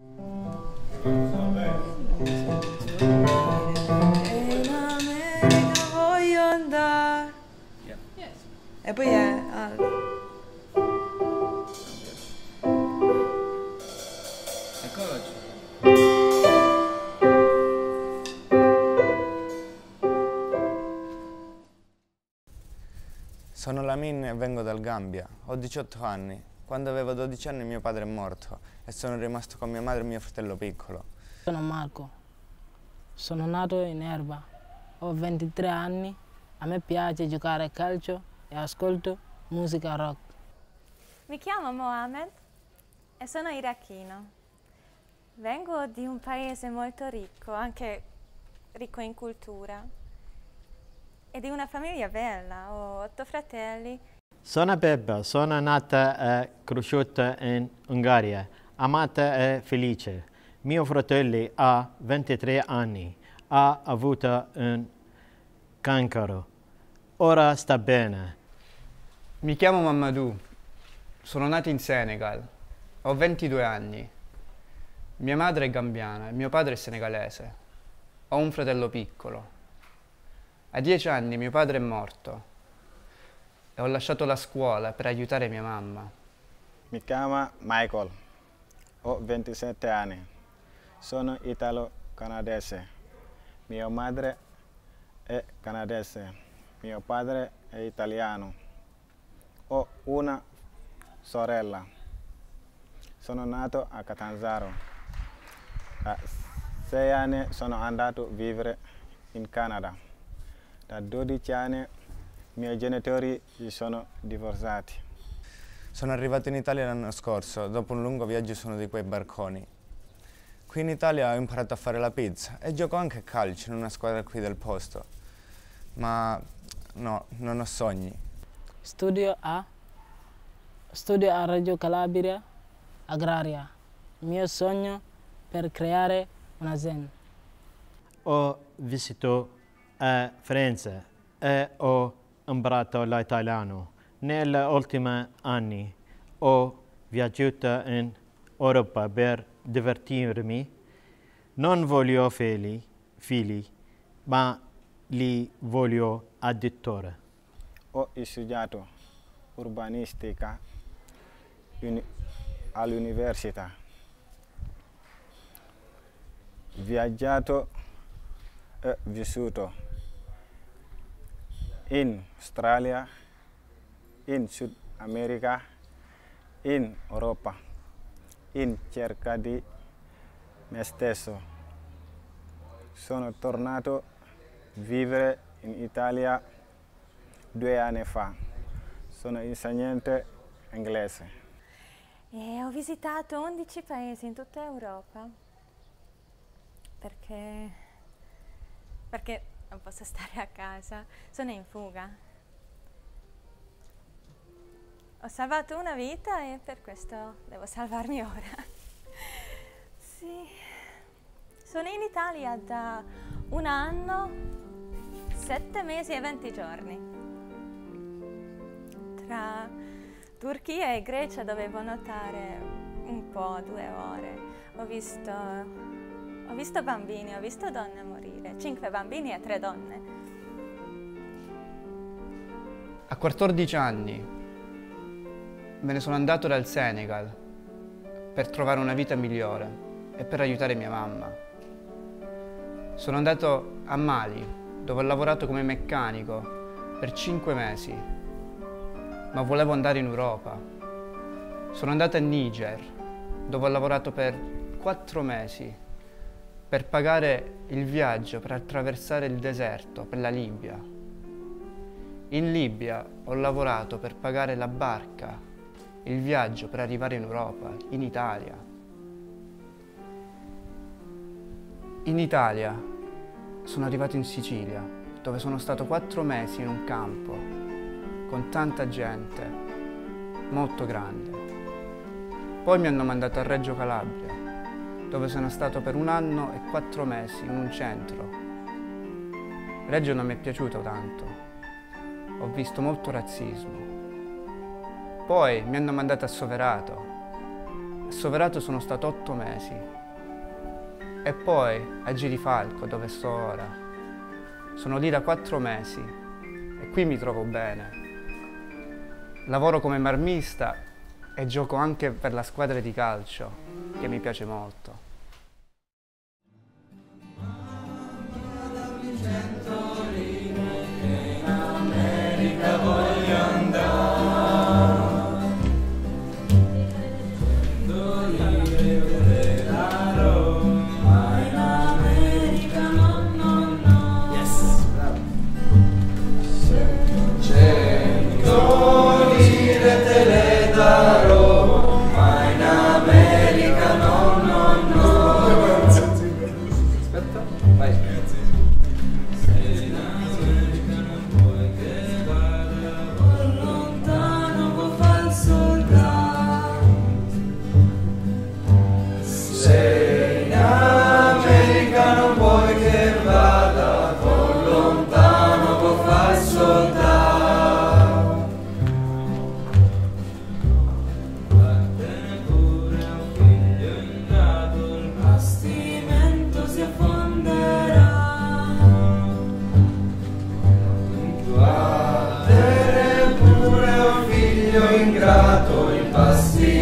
In America voglio andare. E poi è... Sono Lamin e vengo dal Gambia. Ho 18 anni. Quando avevo 12 anni mio padre è morto e sono rimasto con mia madre e mio fratello piccolo. Sono Marco, sono nato in Erba, ho 23 anni, a me piace giocare a calcio e ascolto musica rock. Mi chiamo Mohamed e sono irachino. Vengo di un paese molto ricco, anche ricco in cultura, e di una famiglia bella, ho 8 fratelli. Sono Bebba, sono nata e cresciuta in Ungheria, amata e felice. Mio fratello ha 23 anni, ha avuto un cancro, ora sta bene. Mi chiamo Mamadou, sono nato in Senegal, ho 22 anni. Mia madre è gambiana e mio padre è senegalese. Ho un fratello piccolo. A 10 anni mio padre è morto e ho lasciato la scuola per aiutare mia mamma. Mi chiamo Michael, ho 27 anni, sono italo-canadese. Mia madre è canadese, mio padre è italiano. Ho una sorella. Sono nato a Catanzaro. A 6 anni sono andato a vivere in Canada. Da 12 anni i miei genitori si sono divorziati. Sono arrivato in Italia l'anno scorso, dopo un lungo viaggio su uno di quei barconi. Qui in Italia ho imparato a fare la pizza e gioco anche a calcio in una squadra qui del posto. Ma no, non ho sogni. Studio a Reggio Calabria, agraria. Il mio sogno per creare un'azienda. Ho visitato a Firenze e ho imparato l'italiano. Negli ultimi anni ho viaggiato in Europa per divertirmi. Non voglio figli, ma li voglio addirittura. Ho studiato urbanistica all'università. Viaggiato e vissuto in Australia, in Sud America, in Europa, in cerca di me stesso. Sono tornato a vivere in Italia 2 anni fa. Sono insegnante inglese. E ho visitato 11 paesi in tutta Europa perché non posso stare a casa, sono in fuga. Ho salvato una vita e per questo devo salvarmi ora. Sì. Sono in Italia da 1 anno, 7 mesi e 20 giorni. Tra Turchia e Grecia dovevo nuotare un po', 2 ore. Ho visto bambini, ho visto donne morire, 5 bambini e 3 donne. A 14 anni me ne sono andato dal Senegal per trovare una vita migliore e per aiutare mia mamma. Sono andato a Mali, dove ho lavorato come meccanico per 5 mesi, ma volevo andare in Europa. Sono andato a Niger, dove ho lavorato per 4 mesi per pagare il viaggio per attraversare il deserto per la Libia. In Libia ho lavorato per pagare la barca, il viaggio per arrivare in Europa, in Italia. In Italia sono arrivato in Sicilia, dove sono stato 4 mesi in un campo con tanta gente, molto grande. Poi mi hanno mandato a Reggio Calabria, dove sono stato per 1 anno e 4 mesi in un centro. Reggio non mi è piaciuto tanto, ho visto molto razzismo. Poi mi hanno mandato a Soverato Soverato sono stato 8 mesi. E poi a Girifalco, dove sto ora, sono lì da 4 mesi e qui mi trovo bene. Lavoro come marmista e gioco anche per la squadra di calcio, che mi piace molto. Ingrato, il